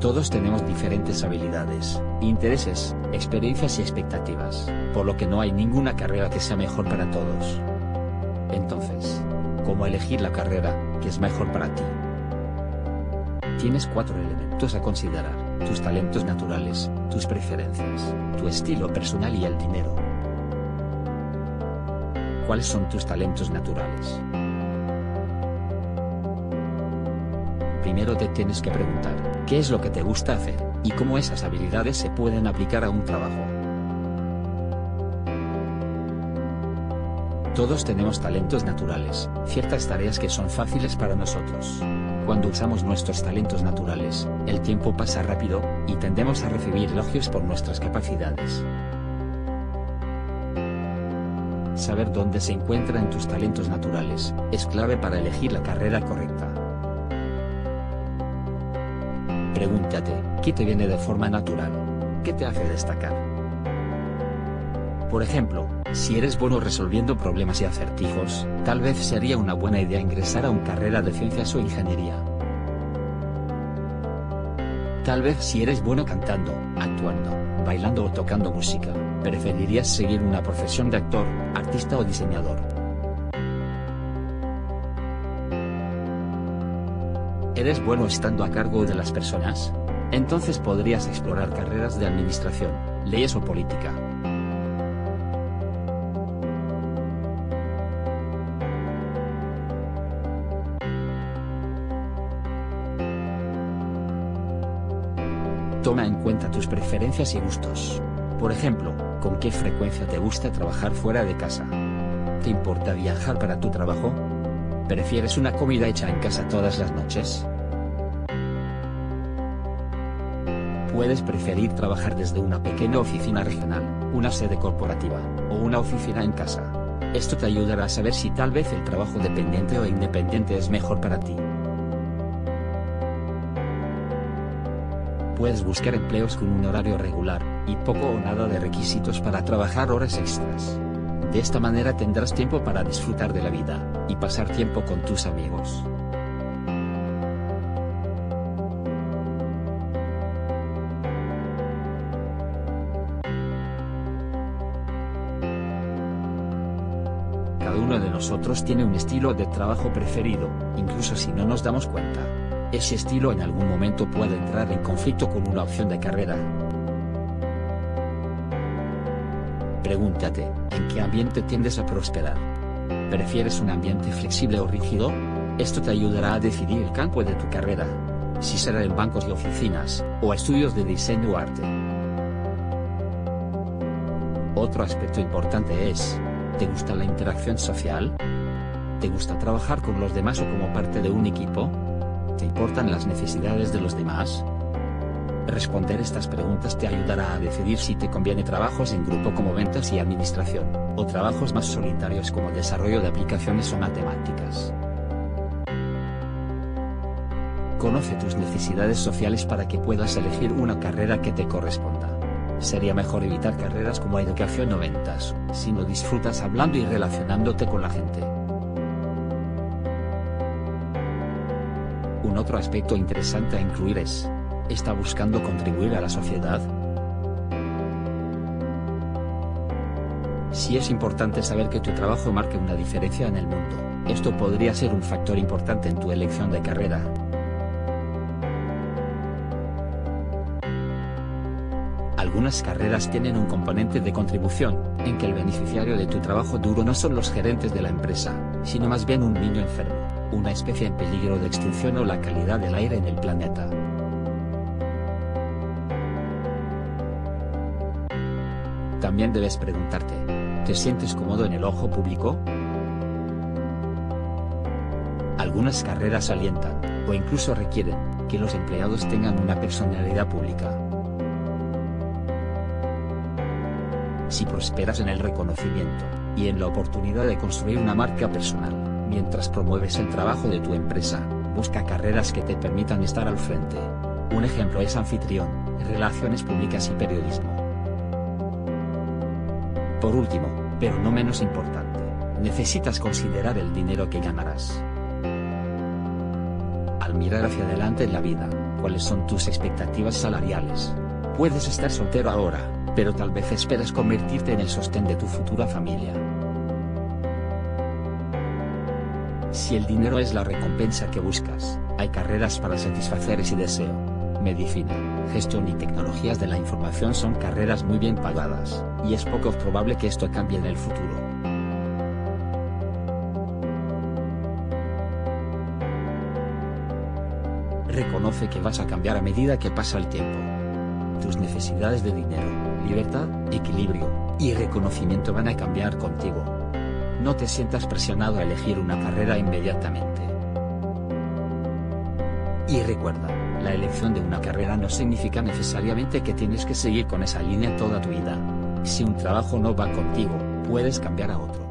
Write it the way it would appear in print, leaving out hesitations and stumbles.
Todos tenemos diferentes habilidades, intereses, experiencias y expectativas, por lo que no hay ninguna carrera que sea mejor para todos. Entonces, ¿cómo elegir la carrera que es mejor para ti? Tienes 4 elementos a considerar: tus talentos naturales, tus preferencias, tu estilo personal y el dinero. ¿Cuáles son tus talentos naturales? Primero te tienes que preguntar, ¿qué es lo que te gusta hacer, y cómo esas habilidades se pueden aplicar a un trabajo? Todos tenemos talentos naturales, ciertas tareas que son fáciles para nosotros. Cuando usamos nuestros talentos naturales, el tiempo pasa rápido, y tendemos a recibir elogios por nuestras capacidades. Saber dónde se encuentran tus talentos naturales es clave para elegir la carrera correcta. Pregúntate, ¿qué te viene de forma natural? ¿Qué te hace destacar? Por ejemplo, si eres bueno resolviendo problemas y acertijos, tal vez sería una buena idea ingresar a una carrera de ciencias o ingeniería. Tal vez si eres bueno cantando, actuando, bailando o tocando música, preferirías seguir una profesión de actor, artista o diseñador. ¿Eres bueno estando a cargo de las personas? Entonces podrías explorar carreras de administración, leyes o política. Toma en cuenta tus preferencias y gustos. Por ejemplo, ¿con qué frecuencia te gusta trabajar fuera de casa? ¿Te importa viajar para tu trabajo? ¿Prefieres una comida hecha en casa todas las noches? Puedes preferir trabajar desde una pequeña oficina regional, una sede corporativa, o una oficina en casa. Esto te ayudará a saber si tal vez el trabajo dependiente o independiente es mejor para ti. Puedes buscar empleos con un horario regular, y poco o nada de requisitos para trabajar horas extras. De esta manera tendrás tiempo para disfrutar de la vida, y pasar tiempo con tus amigos. Cada uno de nosotros tiene un estilo de trabajo preferido, incluso si no nos damos cuenta. Ese estilo en algún momento puede entrar en conflicto con una opción de carrera. Pregúntate, ¿en qué ambiente tiendes a prosperar? ¿Prefieres un ambiente flexible o rígido? Esto te ayudará a decidir el campo de tu carrera. Si será en bancos y oficinas, o estudios de diseño o arte. Otro aspecto importante es, ¿te gusta la interacción social? ¿Te gusta trabajar con los demás o como parte de un equipo? ¿Te importan las necesidades de los demás? Responder estas preguntas te ayudará a decidir si te conviene trabajos en grupo como ventas y administración, o trabajos más solitarios como desarrollo de aplicaciones o matemáticas. Conoce tus necesidades sociales para que puedas elegir una carrera que te corresponda. Sería mejor evitar carreras como educación o ventas, si no disfrutas hablando y relacionándote con la gente. Un otro aspecto interesante a incluir es, ¿está buscando contribuir a la sociedad? Si es importante saber que tu trabajo marque una diferencia en el mundo, esto podría ser un factor importante en tu elección de carrera. Algunas carreras tienen un componente de contribución, en que el beneficiario de tu trabajo duro no son los gerentes de la empresa, sino más bien un niño enfermo, una especie en peligro de extinción o la calidad del aire en el planeta. También debes preguntarte, ¿te sientes cómodo en el ojo público? Algunas carreras alientan, o incluso requieren, que los empleados tengan una personalidad pública. Si prosperas en el reconocimiento, y en la oportunidad de construir una marca personal, mientras promueves el trabajo de tu empresa, busca carreras que te permitan estar al frente. Un ejemplo es anfitrión, relaciones públicas y periodismo. Por último, pero no menos importante, necesitas considerar el dinero que ganarás. Al mirar hacia adelante en la vida, ¿cuáles son tus expectativas salariales? Puedes estar soltero ahora, pero tal vez esperas convertirte en el sostén de tu futura familia. Si el dinero es la recompensa que buscas, hay carreras para satisfacer ese deseo. Medicina, gestión y tecnologías de la información son carreras muy bien pagadas, y es poco probable que esto cambie en el futuro. Reconoce que vas a cambiar a medida que pasa el tiempo. Tus necesidades de dinero, libertad, equilibrio y reconocimiento van a cambiar contigo. No te sientas presionado a elegir una carrera inmediatamente. Y recuerda, la elección de una carrera no significa necesariamente que tienes que seguir con esa línea toda tu vida. Si un trabajo no va contigo, puedes cambiar a otro.